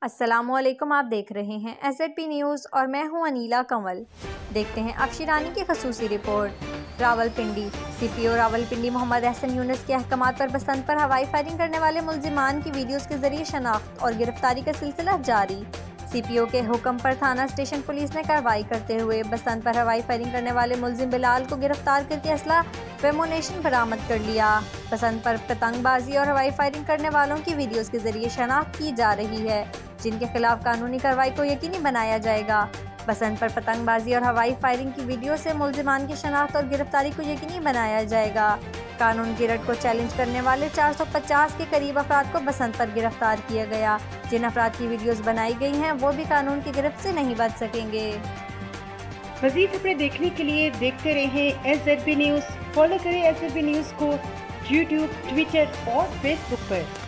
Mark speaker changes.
Speaker 1: अस्सलामुअलैकुम, आप देख रहे हैं SZP न्यूज़ और मैं हूं अनीला कंवल। देखते हैं अक्षी रानी की खसूसी रिपोर्ट। रावलपिंडी CPO रावलपिंडी मोहम्मद एहसन यूनुस के अहकामात पर बसंत पर हवाई फायरिंग करने वाले मुल्जिमान की वीडियोज़ के जरिए शनाख्त और गिरफ्तारी का सिलसिला जारी। CPO के हुक्म पर थाना स्टेशन पुलिस ने कार्रवाई करते हुए बसंत पर हवाई फायरिंग करने वाले मुल्जिम बिलाल को गिरफ्तार करके असला व एमुनेशन बरामद कर लिया। बसंत पर पतंगबाजी और हवाई फायरिंग करने वालों की वीडियोज़ के जरिए शनाख्त की जा रही है, जिनके खिलाफ कानूनी कार्रवाई को यकीनी बनाया जाएगा। बसंत पर पतंगबाजी और हवाई फायरिंग की वीडियो से मुल्जिमान की शनाख्त और गिरफ्तारी को यकीनी बनाया जाएगा। कानून की रट को चैलेंज करने वाले 450 के करीब अफराद को बसंत पर गिरफ्तार किया गया। जिन अफराद की वीडियोस बनाई गई हैं वो भी कानून की गिरफ्त से नहीं बच सकेंगे।
Speaker 2: मज़ीद खबरें देखने के लिए देखते रहें SZP न्यूज़। फॉलो करें SZP न्यूज़ को YouTube, Twitter और Facebook पर।